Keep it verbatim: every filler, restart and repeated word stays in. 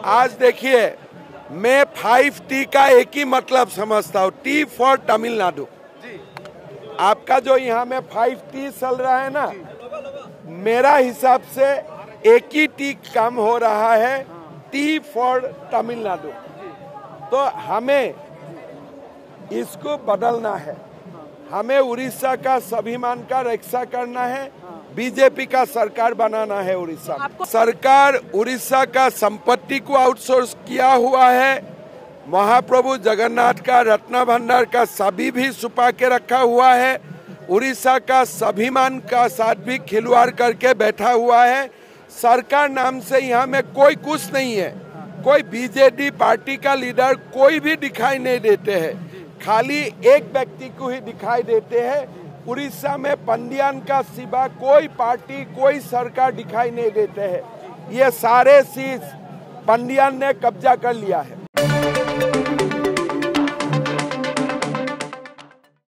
आज देखिए, मैं फाइव टी का एक ही मतलब समझता हूँ, टी फॉर तमिलनाडु। आपका जो यहाँ में फाइव टी चल रहा है ना, मेरा हिसाब से एक ही टी काम हो रहा है, टी फॉर तमिलनाडु। तो हमें इसको बदलना है, हमें उड़ीसा का स्वाभिमान का रक्षा करना है, बीजेपी का सरकार बनाना है। उड़ीसा सरकार उड़ीसा का संपत्ति को आउटसोर्स किया हुआ है, महाप्रभु जगन्नाथ का रत्न भंडार का सभी भी छुपा के रखा हुआ है, उड़ीसा का स्वाभिमान का साथ भी खिलवाड़ करके बैठा हुआ है। सरकार नाम से यहाँ में कोई कुछ नहीं है, कोई बीजेडी पार्टी का लीडर कोई भी दिखाई नहीं देते हैं, खाली एक व्यक्ति को ही दिखाई देते हैं। उड़ीसा में पंडियान का सिवा कोई पार्टी कोई सरकार दिखाई नहीं देते हैं। ये सारे सीट पंडियान ने कब्जा कर लिया है।